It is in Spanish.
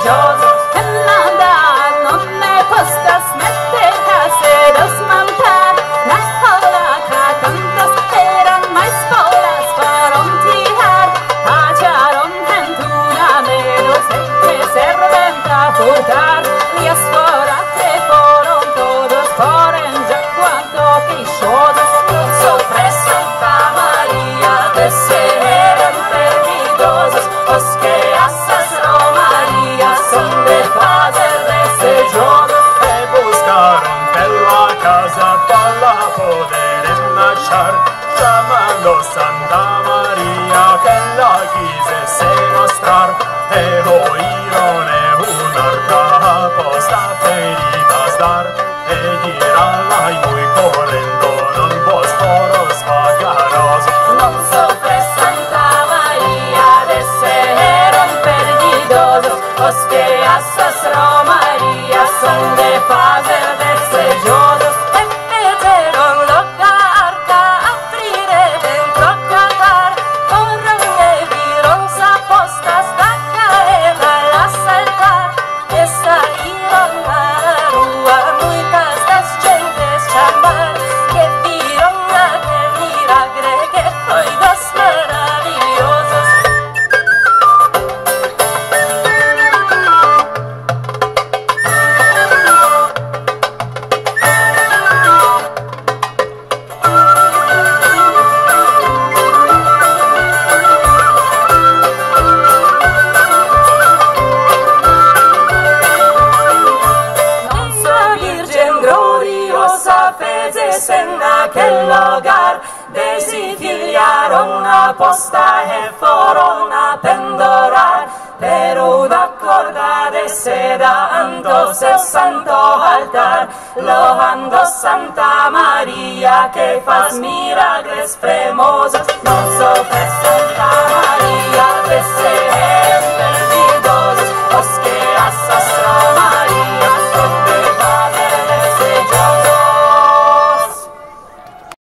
religiosos, en la edad no me postas meter case desmontar, la colaca tantas eran mais polas frontiar, hallaron ventura menos que serventa furtar, y asfora que fueron todos por en ya cuanto quixosos, sobre Santa María de eran perdidosos, os que asas Romaría son de padre desejosos, e buscaron bella casa para poder marchar, llamando Santa María que la quisese mostrar, e oíron un'arca posta feridas dar, e girala y muy correndo non Bosforos vagaroso. non sofre Santa María de eran perdidosos, os que asas Romaría son de padre desejosos, e vederon loca arca aprire dentro a cantar, corran e viron postas da caela la saltar, e saíron a la rúa muitas das gentes chamar, que viron aquel milagre que foi dos maravillosos. En aquel hogar desifigliaron a posta e fueron a pendorar, pero una corda de seda andos el santo altar, loando Santa María que faz milagres premosos, non so